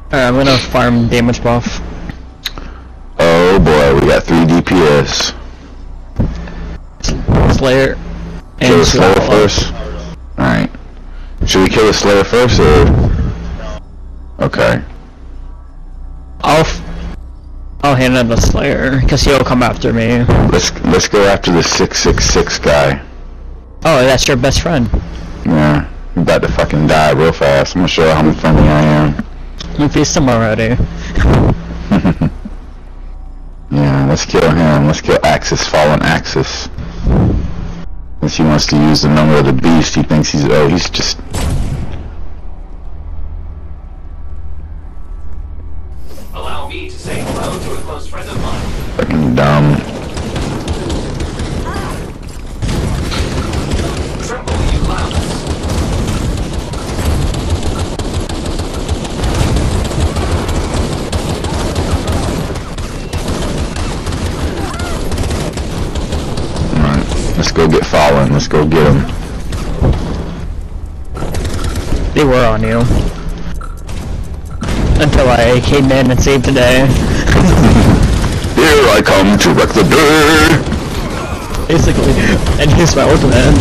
Alright, I'm gonna farm damage buff. Oh boy, we got 3 DPS. Slayer. Kill the And Slayer first? Alright. Should we kill the Slayer first, or...? Okay. I'll hand it to Slayer, because he'll come after me. Let's go after the 666 guy. Oh, that's your best friend. Yeah. I'm about to fucking die real fast. I'm gonna show you how friendly I am. We faced him already. Yeah, let's kill him. Let's kill Axis, fallen Axis. Since he wants to use the number of the beast, he thinks he's just... Allow me to say hello to a close friend of mine. Fucking dumb. Tremble, you clowns. Alright, let's go get Fallen. Let's go get him. They were on you. Until I came in and saved the day. Here I come to wreck the day! Basically, and use my ultimate.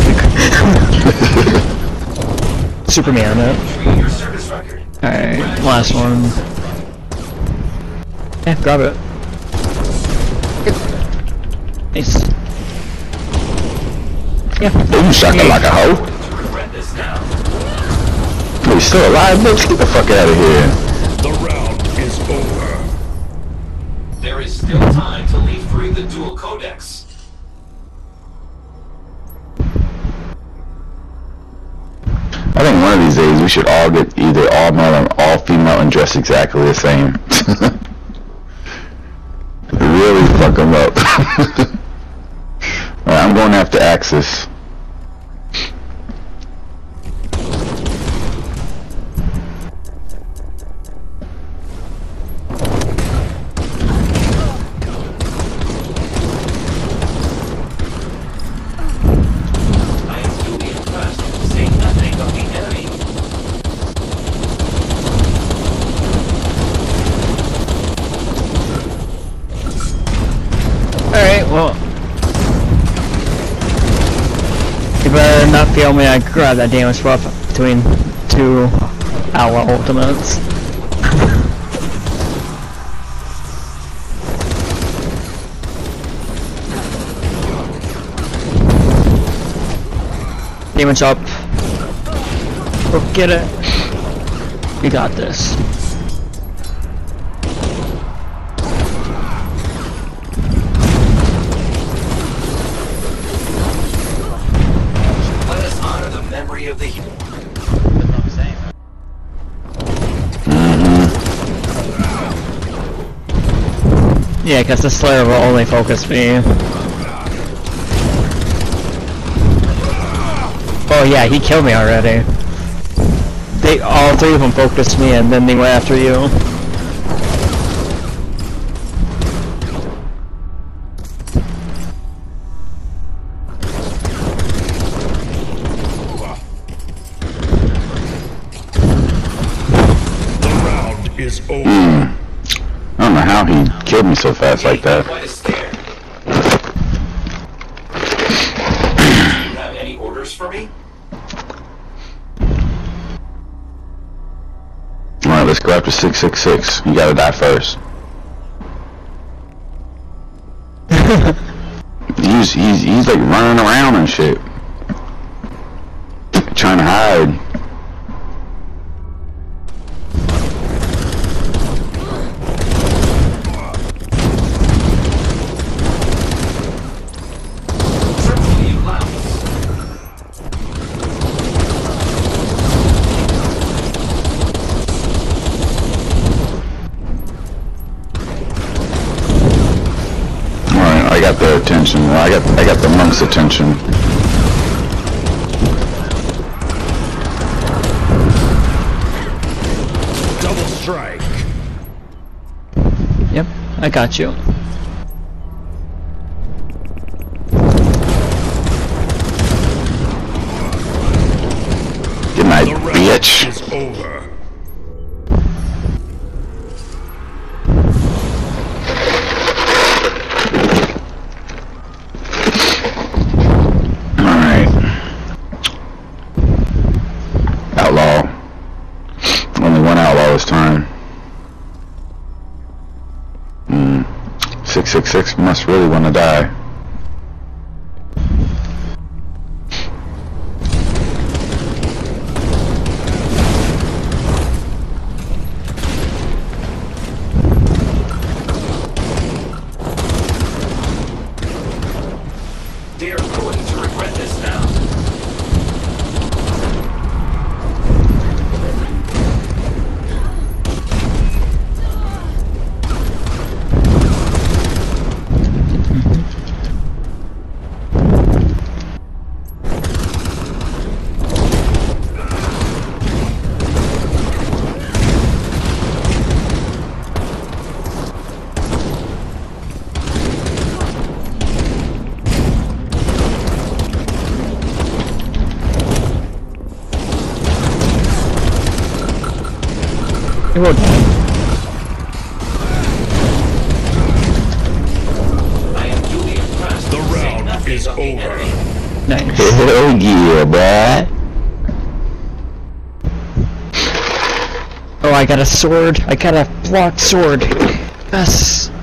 Superman it. Your service record. Alright, last one. Yeah, grab it. Nice. Yeah. Boom shaka like a hoe. Regret this now. Oh, he's still alive, bitch. Get the fuck out of here. The round is over. There is still time to leaf through the dual codex. I think one of these days we should all get either all male or all female and dress exactly the same. Really fuck them up. Alright, I'm going after Axis. I am duly impressed to say nothing of the enemy. Alright, well. You better not fail me, I grab that damage buff between two Owl ultimates. Damage up. Go get it. You got this. Let us honor the memory of the hero. Yeah, because the Slayer will only focus me. Oh yeah, he killed me already. All three of them focused me and then they went after you. The round is over. I don't know how he killed me so fast like that. Quite a scare. Do you have any orders for me? Alright, let's go after 666. You gotta die first. he's like running around and shit. Trying to hide. Tremble, you clowns. Alright, I got their attention. Well, I got the monk's attention. Double strike. Yep, I got you. Good night, The round bitch. is over. this time. 666 must really want to die. They're going to regret this now. Good. I am duly impressed. The Say round nothing is of the over. enemy. Nice. Hell yeah, boy. Oh, I got a sword. I got a blocked sword. Yes.